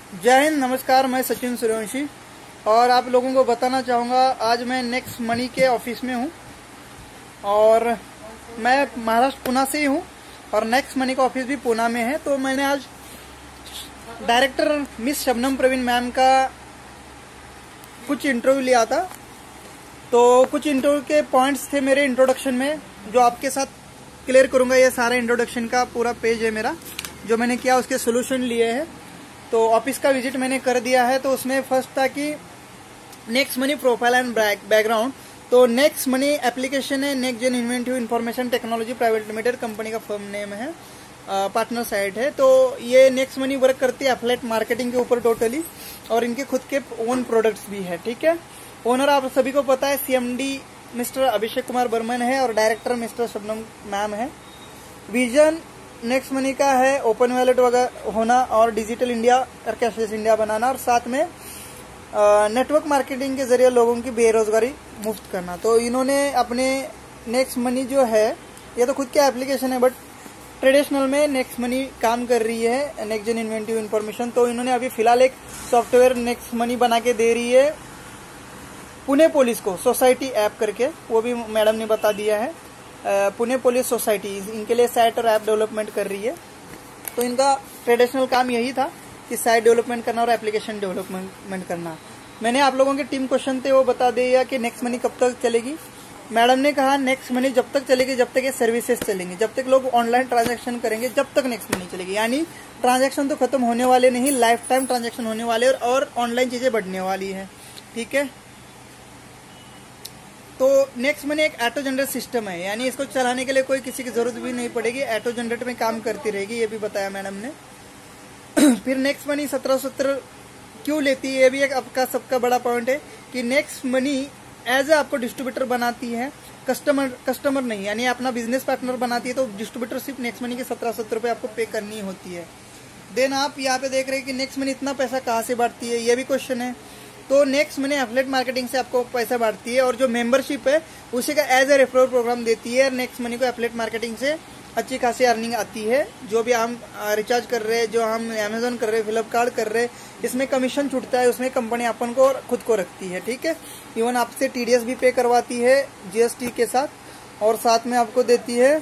जय हिंद, नमस्कार। मैं सचिन सूर्यवंशी और आप लोगों को बताना चाहूँगा, आज मैं नेक्स्ट मनी के ऑफिस में हूँ और मैं महाराष्ट्र पुणे से ही हूँ और नेक्स्ट मनी का ऑफिस भी पुणे में है। तो मैंने आज director miss Shabnam Praveen ma'am का कुछ इंटरव्यू लिया था। तो कुछ इंटरव्यू के पॉइंट्स थे मेरे इंट्रोडक्शन में जो आपके साथ क्लियर करूँगा। ये सारा इंट्रोडक्शन का पूरा पेज है मेरा, जो मैंने किया उसके सोल्यूशन लिए हैं। तो ऑफिस का विजिट मैंने कर दिया है। तो उसमें फर्स्ट था कि Next Money profile and background. तो नेक्स्ट मनी एप्लीकेशन है, Next Gen Inventive Information Technology Private Limited company का फर्म नेम है, पार्टनर साइट है। तो ये नेक्स्ट मनी वर्क करती है एफिलिएट मार्केटिंग के ऊपर टोटली, और इनके खुद के ओन प्रोडक्ट्स भी है। ठीक है, ओनर आप सभी को पता है सीएमडी मिस्टर अभिषेक कुमार बर्मन है और डायरेक्टर मिस्टर शबनम मैम है। विजन नेक्स्ट मनी का है ओपन वैलेट वगैरह होना और डिजिटल इंडिया और कैशलेस इंडिया बनाना, और साथ में नेटवर्क मार्केटिंग के जरिए लोगों की बेरोजगारी मुक्त करना। तो इन्होंने अपने नेक्स्ट मनी जो है, ये तो खुद के एप्लीकेशन है बट ट्रेडिशनल में नेक्स्ट मनी काम कर रही है, नेक्स्ट जेन इन्वेंटिव इंफॉर्मेशन। तो इन्होंने अभी फिलहाल एक सॉफ्टवेयर नेक्स्ट मनी बना के दे रही है पुणे पुलिस को, सोसाइटी ऐप करके, वो भी मैडम ने बता दिया है। पुणे पुलिस सोसाइटी इनके लिए साइट और ऐप डेवलपमेंट कर रही है। तो इनका ट्रेडिशनल काम यही था कि साइट डेवलपमेंट करना और एप्लीकेशन डेवलपमेंट करना। मैंने आप लोगों के टीम क्वेश्चन थे वो बता दिया कि नेक्स्ट मनी कब तक चलेगी। मैडम ने कहा नेक्स्ट मनी जब तक चलेगी जब तक ये सर्विसेज चलेंगी, जब तक लोग ऑनलाइन ट्रांजैक्शन करेंगे जब तक नेक्स्ट मनी चलेगी। यानी ट्रांजैक्शन तो खत्म होने वाले नहीं, लाइफ टाइम ट्रांजैक्शन होने वाले और ऑनलाइन चीजें बढ़ने वाली है। ठीक है, तो नेक्स्ट मनी एक ऑटो जनरेट सिस्टम है, यानी इसको चलाने के लिए कोई किसी की जरूरत भी नहीं पड़ेगी, ऑटो जनरेट में काम करती रहेगी, ये भी बताया मैडम ने। फिर नेक्स्ट मनी 1770 क्यों लेती है, ये भी एक आपका सबका बड़ा पॉइंट है कि नेक्स्ट मनी एज ए आपको डिस्ट्रीब्यूटर बनाती है, कस्टमर नहीं, यानी अपना बिजनेस पार्टनर बनाती है। तो डिस्ट्रीब्यूटर सिर्फ नेक्स्ट मनी के 1770 रुपये आपको पे करनी होती है। देन आप यहाँ पे देख रहे हैं कि नेक्स्ट मनी इतना पैसा कहाँ से बांटती है, ये भी क्वेश्चन है। तो नेक्स्ट मनी एफिलिएट मार्केटिंग से आपको पैसा बांटती है और जो मेंबरशिप है उसी का एज ए रेफरल प्रोग्राम देती है। नेक्स्ट मनी को एफिलिएट मार्केटिंग से अच्छी खासी अर्निंग आती है। जो भी हम रिचार्ज कर रहे हैं, जो हम अमेजोन कर रहे हैं, फ्लिपकार्ट कर रहे हैं, इसमें कमीशन छूटता है, उसमें कंपनी अपन को खुद को रखती है। ठीक है, इवन आपसे टीडीएस भी पे करवाती है जीएसटी के साथ, और साथ में आपको देती है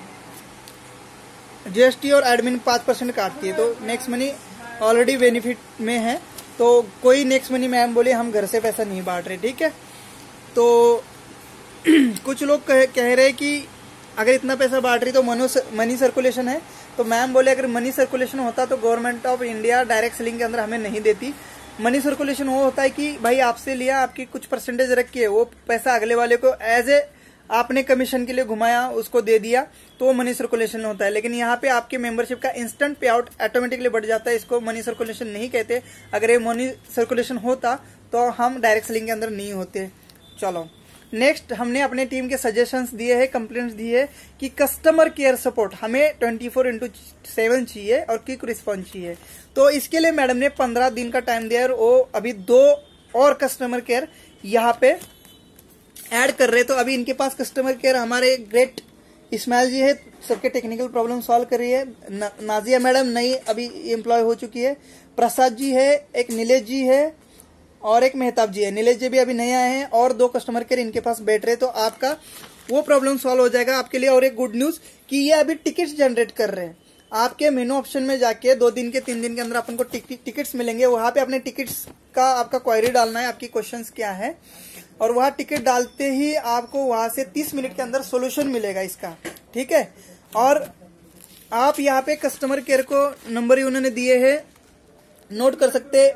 जीएसटी और एडमिन 5% काटती है। तो नेक्स्ट मनी ऑलरेडी बेनिफिट में है। तो कोई नेक्स्ट मनी मैम बोले हम घर से पैसा नहीं बांट रहे। ठीक है, तो कुछ लोग कह रहे कि अगर इतना पैसा बांट रही तो मनी सर्कुलेशन है। तो मैम बोले अगर मनी सर्कुलेशन होता तो government of India direct selling के अंदर हमें नहीं देती। मनी सर्कुलेशन वो होता है कि भाई आपसे लिया, आपकी कुछ परसेंटेज रख के वो पैसा अगले वाले को एज ए आपने कमीशन के लिए घुमाया, उसको दे दिया, तो वो मनी सर्कुलेशन होता है। लेकिन यहाँ पे आपके मेंबरशिप का इंस्टेंट पे आउट ऑटोमेटिकली बढ़ जाता है, इसको मनी सर्कुलेशन नहीं कहते। अगर ये मनी सर्कुलेशन होता तो हम डायरेक्ट सेलिंग के अंदर नहीं होते। चलो नेक्स्ट, हमने अपने टीम के सजेशंस दिए हैं, कंप्लेंट्स दिए है कि कस्टमर केयर सपोर्ट हमें 24/7 चाहिए और क्विक रिस्पॉन्स चाहिए। तो इसके लिए मैडम ने 15 दिन का टाइम दिया और वो अभी 2 और कस्टमर केयर यहाँ पे ऐड कर रहे। तो अभी इनके पास कस्टमर केयर हमारे ग्रेट इस्माइल जी है, सबके टेक्निकल प्रॉब्लम सॉल्व कर रही है। नाजिया मैडम नई अभी एम्प्लॉय हो चुकी है। प्रसाद जी है, एक नीलेश जी है और एक मेहताब जी है। नीलेश जी भी अभी नए आए हैं और 2 कस्टमर केयर इनके पास बैठ रहे। तो आपका वो प्रॉब्लम सॉल्व हो जाएगा आपके लिए। और एक गुड न्यूज कि ये अभी टिकट्स जनरेट कर रहे हैं। आपके मेनू ऑप्शन में जाके 2 दिन के 3 दिन के अंदर अपन को टिकट्स मिलेंगे। वहां पे अपने टिकट्स का आपका क्वेरी डालना है, आपकी क्वेश्चंस क्या है, और वहां टिकट डालते ही आपको वहां से 30 मिनट के अंदर सोल्यूशन मिलेगा इसका। ठीक है, और आप यहाँ पे कस्टमर केयर को नंबर ही उन्होंने दिए हैं, नोट कर सकते हैं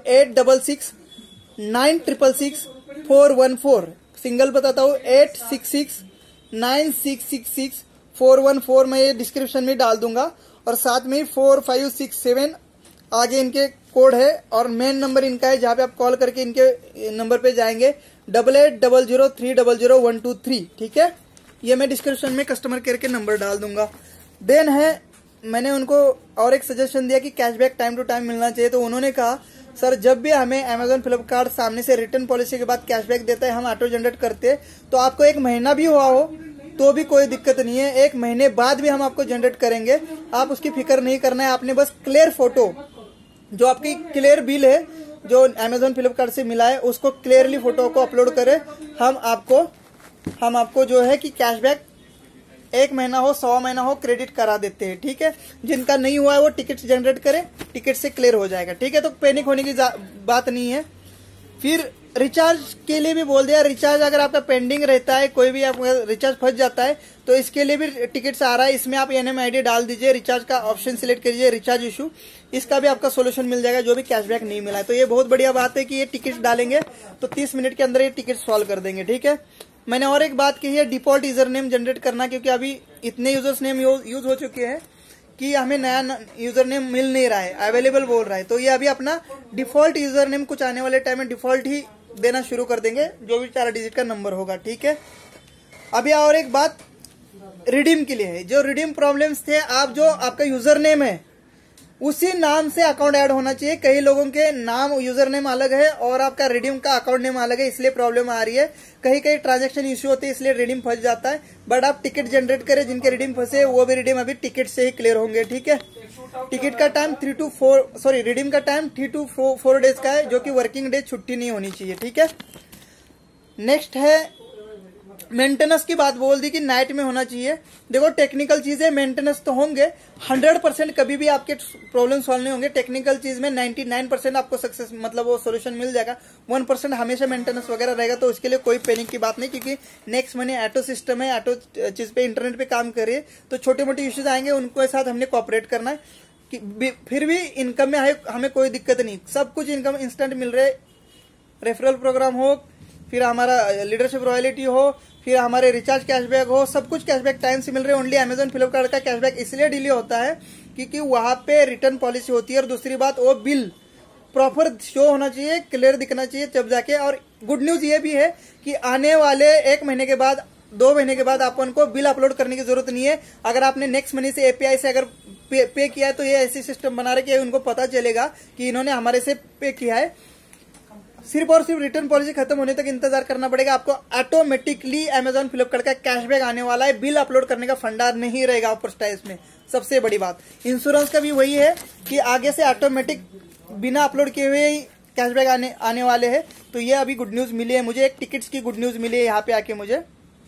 8669666414। सिंगल बताता हूँ 8669666414। मैं ये डिस्क्रिप्शन में डाल दूंगा और साथ में 4567 आगे इनके कोड है और मेन नंबर इनका है, जहां पे आप कॉल करके इनके नंबर पे जाएंगे 8800300123। ठीक है, ये मैं डिस्क्रिप्शन में कस्टमर केयर के नंबर डाल दूंगा। देन है, मैंने उनको और एक सजेशन दिया कि कैशबैक टाइम टू टाइम मिलना चाहिए। तो उन्होंने कहा सर जब भी हमें अमेजोन फ्लिपकार्ट सामने से रिटर्न पॉलिसी के बाद कैशबैक देता है, हम ऑटो जनरेट करते हैं। तो आपको 1 महीना भी हुआ हो तो भी कोई दिक्कत नहीं है, 1 महीने बाद भी हम आपको जनरेट करेंगे, आप उसकी फिक्र नहीं करना है। आपने बस क्लियर फोटो जो आपकी क्लियर बिल है जो अमेजोन फ्लिपकार्ट से मिला है उसको क्लियरली फोटो को अपलोड करें। हम आपको जो है कि कैशबैक 1 महीना हो 100 महीना हो क्रेडिट करा देते हैं। ठीक है, जिनका नहीं हुआ है वो टिकट जनरेट करे, टिकट से क्लियर हो जाएगा। ठीक है, तो पैनिक होने की बात नहीं है। फिर रिचार्ज के लिए भी बोल दिया, रिचार्ज अगर आपका पेंडिंग रहता है, कोई भी आपका रिचार्ज फंस जाता है तो इसके लिए भी टिकट्स आ रहा है। इसमें आप NMID डाल दीजिए, रिचार्ज का ऑप्शन सिलेक्ट कीजिए, रिचार्ज इशू, इसका भी आपका सोल्यूशन मिल जाएगा जो भी कैशबैक नहीं मिला है। तो ये बहुत बढ़िया बात है कि ये टिकट डालेंगे तो 30 मिनट के अंदर ये टिकट सॉल्व कर देंगे। ठीक है, मैंने और एक बात की है डिफॉल्ट यूजर नेम जनरेट करना, क्योंकि अभी इतने यूजर्स नेम यूज हो चुके हैं कि हमें नया यूजर नेम मिल नहीं रहा है, अवेलेबल बोल रहा है। तो ये अभी अपना डिफॉल्ट यूजर नेम कुछ आने वाले टाइम में डिफॉल्ट ही देना शुरू कर देंगे, जो भी 4 डिजिट का नंबर होगा। ठीक है, अभी और एक बात रिडीम के लिए है। जो रिडीम प्रॉब्लम्स थे, आप जो आपका यूजर नेम है उसी नाम से अकाउंट ऐड होना चाहिए। कई लोगों के नाम यूजर नेम अलग है और आपका रिडीम का अकाउंट नेम अलग है, इसलिए प्रॉब्लम आ रही है। कहीं कहीं ट्रांजैक्शन इश्यू होते हैं इसलिए रिडीम फंस जाता है। बट आप टिकट जनरेट करें, जिनके रिडीम फंसे वो भी रिडीम अभी टिकट से ही क्लियर होंगे। ठीक है, टिकट का टाइम रिडीम का टाइम 3 to 4 डेज का है, जो कि वर्किंग डे छुट्टी नहीं होनी चाहिए। ठीक है, नेक्स्ट है मेंटेनेंस की बात बोल दी कि नाइट में होना चाहिए। देखो टेक्निकल चीजें मेंटेनेंस तो होंगे, 100% कभी भी आपके प्रॉब्लम सॉल्व नहीं होंगे। टेक्निकल चीज में 99% आपको सक्सेस मतलब वो सोल्यूशन मिल जाएगा, 1% हमेशा मेंटेनेंस वगैरह रहेगा। तो उसके लिए कोई पैनिक की बात नहीं, क्योंकि नेक्स्ट मनी ऑटो सिस्टम है, ऑटो चीज पे इंटरनेट पे काम कर रही है, तो छोटे मोटे इश्यूज आएंगे उनके साथ हमने कोऑपरेट करना है। कि फिर भी इनकम में हमें कोई दिक्कत नहीं, सब कुछ इनकम इंस्टेंट मिल रहे। रेफरल प्रोग्राम हो, फिर हमारा लीडरशिप रॉयल्टी हो, फिर हमारे रिचार्ज कैशबैक हो, सब कुछ कैशबैक टाइम से मिल रहे हैं। ओनली अमेजोन फ्लिपकार्ट का कैशबैक इसलिए डिले होता है क्योंकि वहां पे रिटर्न पॉलिसी होती है, और दूसरी बात वो बिल प्रॉपर शो होना चाहिए, क्लियर दिखना चाहिए तब जाके। और गुड न्यूज ये भी है कि आने वाले 1 महीने के बाद 2 महीने के बाद अपन को बिल अपलोड करने की जरूरत नहीं है। अगर आपने नेक्स्ट मनी से API से अगर पे किया है तो ये ऐसी सिस्टम बना रहे कि उनको पता चलेगा कि इन्होंने हमारे से पे किया है। सिर्फ और सिर्फ रिटर्न पॉलिसी खत्म होने तक इंतजार करना पड़ेगा आपको। ऑटोमेटिकली अमेजोन फ्लिपकार्ट का कैशबैक आने वाला है, बिल अपलोड करने का फंडा नहीं रहेगा ऑफर स्टाइल्स में। सबसे बड़ी बात इंश्योरेंस का भी वही है कि आगे से ऑटोमेटिक बिना अपलोड किए हुए ही कैशबैक आने वाले हैं। तो ये अभी गुड न्यूज मिली है मुझे, एक टिकट्स की गुड न्यूज मिली है यहाँ पे आके मुझे।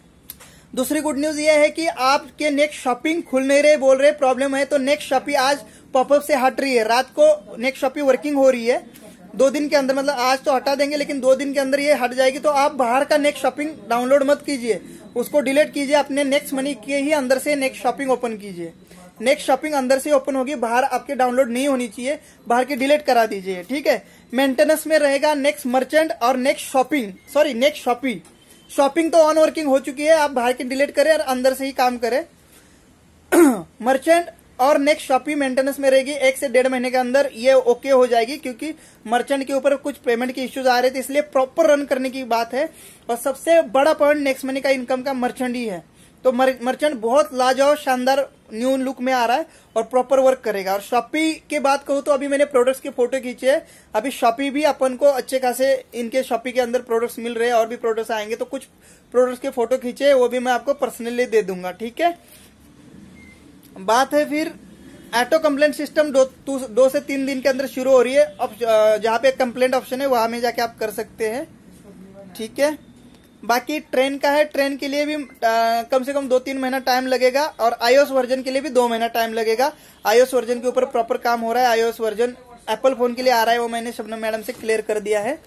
दूसरी गुड न्यूज ये है कि आपके नेक्स्ट शॉपिंग खुल नहीं रहे, बोल रहे प्रॉब्लम है, तो नेक्स्ट शॉपिंग आज पॉपअप से हट रही है। रात को नेक्स्ट शॉपिंग वर्किंग हो रही है 2 दिन के अंदर, मतलब आज तो हटा देंगे लेकिन 2 दिन के अंदर ये हट जाएगी। तो आप बाहर का नेक्स्ट शॉपिंग डाउनलोड मत कीजिए, उसको डिलीट कीजिए, अपने नेक्स्ट मनी के ही अंदर से नेक्स्ट शॉपिंग ओपन कीजिए। नेक्स्ट शॉपिंग अंदर से ओपन होगी, बाहर आपके डाउनलोड नहीं होनी चाहिए, बाहर की डिलीट करा दीजिए। ठीक है, मेंटेनेंस में रहेगा नेक्स्ट मर्चेंट और नेक्स्ट शॉपिंग। शॉपिंग तो ऑन वर्किंग हो चुकी है, आप बाहर की डिलीट करें और अंदर से ही काम करें। मर्चेंट और नेक्स्ट शॉपिंग मेंटेनेंस में रहेगी, 1 से 1.5 महीने के अंदर ये ओके हो जाएगी, क्योंकि मर्चेंट के ऊपर कुछ पेमेंट के इश्यूज आ रहे थे, इसलिए प्रॉपर रन करने की बात है। और सबसे बड़ा पॉइंट नेक्स्ट मनी का इनकम का मर्चेंट ही है। तो मर्चेंट बहुत लाजवाब शानदार न्यू लुक में आ रहा है और प्रॉपर वर्क करेगा। और शॉपी के बात कहूं तो अभी मैंने प्रोडक्ट्स की फोटो खींची है, अभी शॉपी भी अपन को अच्छे खासे इनके शॉपी के अंदर प्रोडक्ट्स मिल रहे हैं, और भी प्रोडक्ट्स आएंगे, तो कुछ प्रोडक्ट्स के फोटो खींचे वो भी मैं आपको पर्सनली दे दूंगा। ठीक है, बात है फिर ऑटो कंप्लेंट सिस्टम 2 से 3 दिन के अंदर शुरू हो रही है। अब जहां पे कंप्लेंट ऑप्शन है वहां में जाके आप कर सकते हैं। ठीक है, बाकी ट्रेन का है, ट्रेन के लिए भी कम से कम 2-3 महीना टाइम लगेगा, और iOS वर्जन के लिए भी 2 महीना टाइम लगेगा। iOS वर्जन के ऊपर प्रॉपर काम हो रहा है, iOS वर्जन एप्पल फोन के लिए आ रहा है, वो मैंने शबनम मैडम से क्लियर कर दिया है।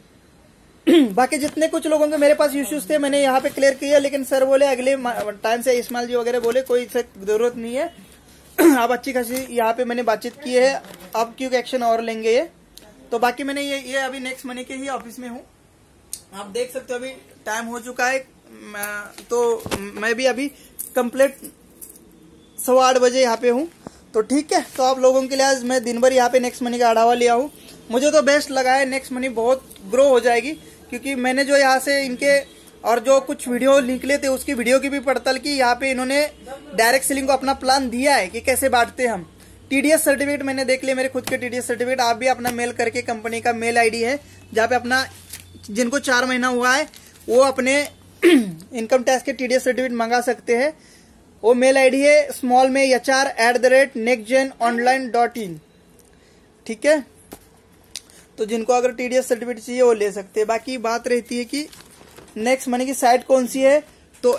बाकी जितने कुछ लोगों के मेरे पास इश्यूज थे मैंने यहाँ पे क्लियर किया, लेकिन सर बोले अगले टाइम से इस्माइल जी वगैरह बोले कोई जरूरत नहीं है, अब अच्छी खासी यहाँ पे मैंने बातचीत की है, अब क्यों एक्शन और लेंगे ये। तो बाकी मैंने ये अभी नेक्स्ट मनी के ही ऑफिस में हूँ, आप देख सकते हो अभी टाइम हो चुका है, तो मैं भी अभी कंप्लीट 8:15 बजे यहाँ पे हूँ। तो ठीक है, तो आप लोगों के लिए आज मैं दिन भर यहाँ पे नेक्स्ट मनी का आढ़ावा लिया हूँ। मुझे तो बेस्ट लगा है, नेक्स्ट मनी बहुत ग्रो हो जाएगी, क्योंकि मैंने जो यहाँ से इनके और जो कुछ वीडियो निकले थे उसकी वीडियो की भी पड़ताल की। यहाँ पे इन्होंने डायरेक्ट सेलिंग को अपना प्लान दिया है कि कैसे बांटते हैं हम। TDS सर्टिफिकेट मैंने देख लिया, मेरे खुद के TDS सर्टिफिकेट, आप भी अपना मेल करके, कंपनी का मेल ID है जहाँ पे अपना जिनको 4 महीना हुआ है वो अपने इनकम टैक्स के TDS सर्टिफिकेट मंगा सकते हैं। वो मेल ID है स्मॉल में HR@nextgenonline.in। ठीक है, तो जिनको अगर TDS सर्टिफिकेट चाहिए वो ले सकते हैं। बाकी बात रहती है कि नेक्स्ट मनी की साइट कौन सी है, तो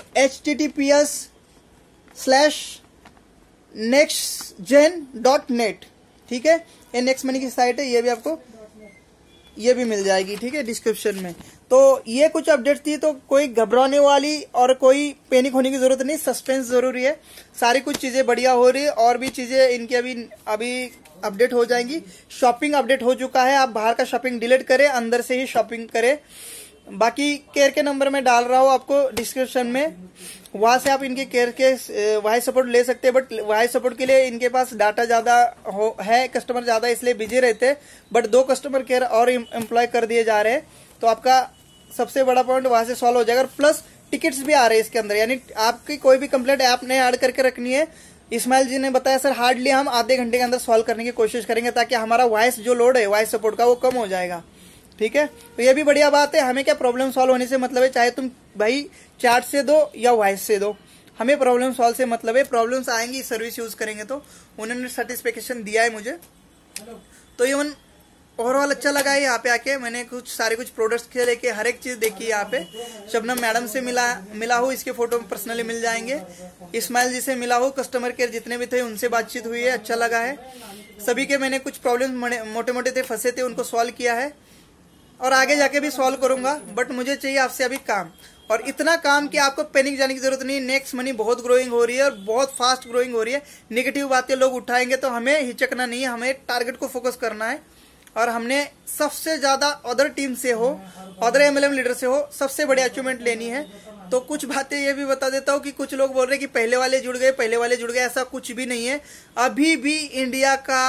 https:/nextgen.net, ठीक है, ये नेक्स्ट मनी की साइट है, ये भी आपको ये भी मिल जाएगी, ठीक है, डिस्क्रिप्शन में। तो ये कुछ अपडेट थी, तो कोई घबराने वाली और कोई पैनिक होने की जरूरत नहीं, सस्पेंस जरूरी है। सारी कुछ चीजें बढ़िया हो रही है, और भी चीजें इनकी अभी अपडेट हो जाएंगी। शॉपिंग अपडेट हो चुका है, आप बाहर का शॉपिंग डिलीट करें, अंदर से ही शॉपिंग करें। बाकी केयर के नंबर में डाल रहा हूँ आपको डिस्क्रिप्शन में, वहां से आप इनके केयर के वॉइस सपोर्ट ले सकते हैं। बट वॉइस सपोर्ट के लिए इनके पास डाटा ज्यादा है, कस्टमर ज्यादा, इसलिए बिजी रहते हैं। बट 2 कस्टमर केयर और एम्प्लॉय कर दिए जा रहे हैं, तो आपका सबसे बड़ा पॉइंट वहां से सॉल्व हो जाएगा। प्लस टिकट्स भी आ रहे हैं इसके अंदर, यानी आपकी कोई भी कंप्लेंट ऐप ने ऐड करके रखनी है। इस्माइल जी ने बताया सर हार्डली हम आधे घंटे के अंदर सॉल्व करने की कोशिश करेंगे, ताकि हमारा वॉइस जो लोड है वॉइस सपोर्ट का वो कम हो जाएगा, ठीक है। तो ये भी बढ़िया बात है, हमें क्या प्रॉब्लम सॉल्व होने से मतलब है, चाहे तुम भाई चैट से दो या वॉइस से दो, हमें प्रॉब्लम सॉल्व से मतलब है। प्रॉब्लम्स आएंगी सर्विस यूज करेंगे तो। उन्होंने सर्टिफिकेशन दिया है मुझे, तो इवन ओवरऑल अच्छा लगा है यहाँ पे आके। मैंने कुछ प्रोडक्ट्स के लेके हर एक चीज देखी है यहाँ पे। शबनम मैडम से मिला हूँ, इसके फोटो पर्सनली मिल जाएंगे। इस्माइल जी से मिला हूँ, कस्टमर केयर जितने भी थे उनसे बातचीत हुई है, अच्छा लगा है। सभी के मैंने कुछ प्रॉब्लम मोटे मोटे थे, फंसे थे, उनको सॉल्व किया है, और आगे जाके भी सॉल्व करूंगा। बट मुझे चाहिए आपसे अभी काम, और इतना काम कि आपको पैनिक जाने की जरूरत नहीं। नेक्स्ट मनी बहुत ग्रोइंग हो रही है और बहुत फास्ट ग्रोइंग हो रही है। नेगेटिव बातें लोग उठाएंगे तो हमें हिचकना नहीं है, हमें टारगेट को फोकस करना है। और हमने सबसे ज्यादा अदर टीम से हो, अदर MLM लीडर से हो, सबसे बड़ी अचीवमेंट लेनी है। तो कुछ बातें ये भी बता देता हूँ कि कुछ लोग बोल रहे हैं कि पहले वाले जुड़ गए, ऐसा कुछ भी नहीं है। अभी भी इंडिया का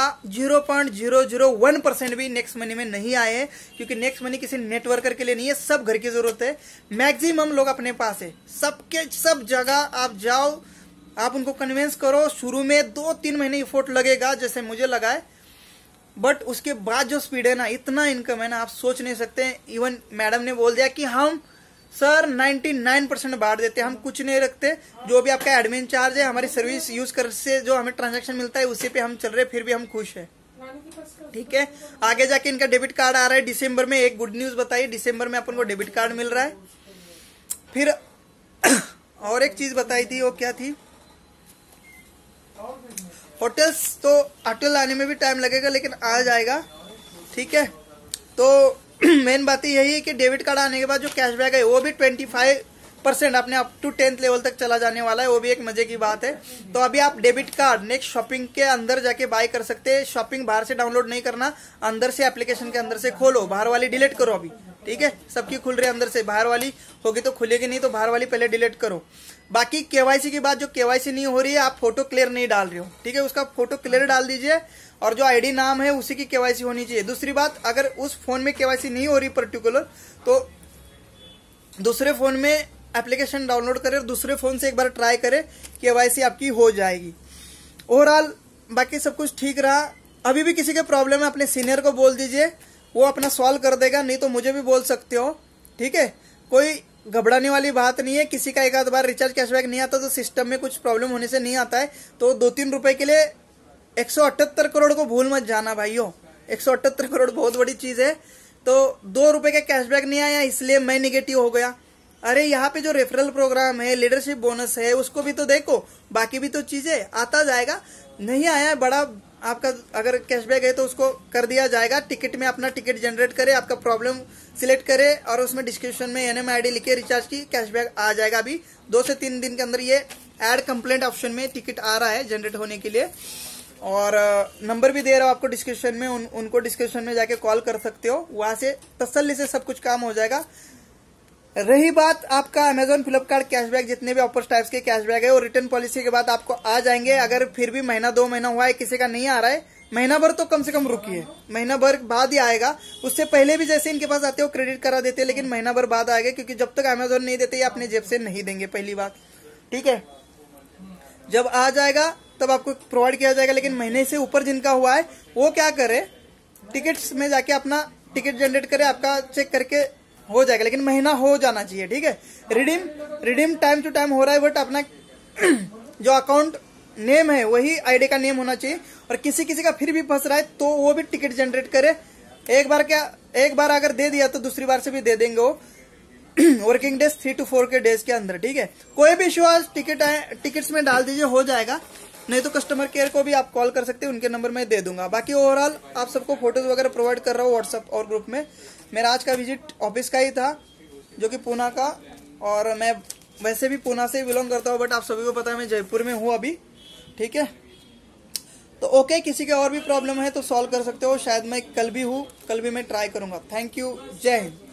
0.001% भी नेक्स्ट मनी में नहीं आए हैं, क्योंकि नेक्स्ट मनी किसी नेटवर्कर के लिए नहीं है, सब घर की जरूरत है। मैक्सिमम लोग अपने पास है, सब जगह आप जाओ, आप उनको कन्विंस करो। शुरू में 2-3 महीने एफर्ट लगेगा, जैसे मुझे लगा है, बट उसके बाद जो स्पीड है ना, इतना इनकम है ना, आप सोच नहीं सकते। इवन मैडम ने बोल दिया कि हम सर 99% बांट देते हैं, हम कुछ नहीं रखते। जो भी आपका एडमिन चार्ज है, हमारी सर्विस यूज कर से जो हमें ट्रांजैक्शन मिलता है, उसी पे हम चल रहे, फिर भी हम खुश है, ठीक है। आगे जाके इनका डेबिट कार्ड आ रहा है दिसंबर में। एक गुड न्यूज बताइए, दिसंबर में अपन को डेबिट कार्ड मिल रहा है। फिर और एक चीज बताई थी, वो क्या थी, होटल्स। तो होटल आने में भी टाइम लगेगा, लेकिन आ जाएगा, ठीक है। तो मेन बात यही है कि डेबिट कार्ड आने के बाद जो कैशबैक है वो भी 25% अपने अप टू 10th लेवल तक चला जाने वाला है, वो भी एक मजे की बात है। तो अभी आप डेबिट कार्ड नेक्स्ट शॉपिंग के अंदर जाके बाय कर सकते हैं। शॉपिंग बाहर से डाउनलोड नहीं करना, अंदर से एप्लीकेशन के अंदर से खोलो, बाहर वाली डिलीट करो अभी, ठीक है। सबकी खुल रही है अंदर से, बाहर वाली होगी तो खुलेगी नहीं, तो बाहर वाली पहले डिलीट करो। बाकी केवाईसी की बात, जो केवाईसी नहीं हो रही है, आप फोटो क्लियर नहीं डाल रहे हो, ठीक है, उसका फोटो क्लियर डाल दीजिए, और जो आईडी नाम है उसी की केवाईसी होनी चाहिए। दूसरी बात, अगर उस फोन में केवाईसी नहीं हो रही पर्टिकुलर, तो दूसरे फोन में एप्लीकेशन डाउनलोड करें, दूसरे फोन से एक बार ट्राई करें, केवाईसी आपकी हो जाएगी। ओवरऑल बाकी सब कुछ ठीक रहा। अभी भी किसी के प्रॉब्लम है, अपने सीनियर को बोल दीजिए, वो अपना सॉल्व कर देगा, नहीं तो मुझे भी बोल सकते हो, ठीक है। कोई घबराने वाली बात नहीं है। किसी का एक आध बार रिचार्ज कैशबैक नहीं आता तो सिस्टम में कुछ प्रॉब्लम होने से नहीं आता है। तो 2-3 रुपए के लिए 178 करोड़ को भूल मत जाना भाइयों। 178 करोड़ बहुत बड़ी चीज है। तो 2 रुपए का कैशबैक नहीं आया इसलिए मैं निगेटिव हो गया। अरे यहाँ पे जो रेफरल प्रोग्राम है, लीडरशिप बोनस है, उसको भी तो देखो, बाकी भी तो चीजें आता जाएगा। नहीं आया बड़ा आपका अगर कैशबैक है तो उसको कर दिया जाएगा। टिकट में अपना टिकट जनरेट करे, आपका प्रॉब्लम सिलेक्ट करे और उसमें डिस्क्रिप्शन में NM ID लिखे, रिचार्ज की कैशबैक आ जाएगा। अभी 2 से 3 दिन के अंदर ये ऐड कंप्लेंट ऑप्शन में टिकट आ रहा है जनरेट होने के लिए। और नंबर भी दे रहा हूँ आपको डिस्क्रिप्शन में, उनको डिस्क्रिप्शन में जाके कॉल कर सकते हो, वहां से तसल्ली से सब कुछ काम हो जाएगा। रही बात आपका अमेजोन फ्लिपकार्ट कैशबैक, जितने भी ऑफर्स टाइप्स के कैशबैक है वो रिटर्न पॉलिसी के बाद आपको आ जाएंगे। अगर फिर भी महीना 2 महीना हुआ है किसी का नहीं आ रहा है, महीना भर तो कम से कम रुकिए, महीना भर बाद ही आएगा। उससे पहले भी जैसे इनके पास आते हो क्रेडिट करा देते हैं, लेकिन महीना भर बाद आएगा, क्योंकि जब तक अमेजोन नहीं देते ये अपने जेब से नहीं देंगे, पहली बात, ठीक है। जब आ जाएगा तब आपको प्रोवाइड किया जाएगा। लेकिन महीने से ऊपर जिनका हुआ है वो क्या करे, टिकट्स में जाके अपना टिकट जनरेट करे, आपका चेक करके हो जाएगा, लेकिन महीना हो जाना चाहिए, ठीक है। रिडीम टाइम टू टाइम हो रहा है, बट अपना जो अकाउंट नेम है वही आईडी का नेम होना चाहिए। और किसी किसी का फिर भी फंस रहा है तो वो भी टिकट जनरेट करे। एक बार अगर दे दिया तो दूसरी बार से भी दे देंगे वो वर्किंग डेज 3 to 4 के डेज के अंदर, ठीक है। कोई भी इशू आज टिकट्स में डाल दीजिए, हो जाएगा। नहीं तो कस्टमर केयर को भी आप कॉल कर सकते हैं, उनके नंबर मैं दे दूंगा। बाकी ओवरऑल आप सबको फोटोज वगैरह प्रोवाइड कर रहा हूँ व्हाट्सएप और ग्रुप में। मेरा आज का विजिट ऑफिस का ही था जो कि पूना का, और मैं वैसे भी पूना से ही बिलोंग करता हूँ, बट आप सभी को पता है मैं जयपुर में हूँ अभी, ठीक है। तो ओके, किसी के और भी प्रॉब्लम है तो सॉल्व कर सकते हो, शायद मैं कल भी मैं ट्राई करूंगा। थैंक यू, जय हिंद।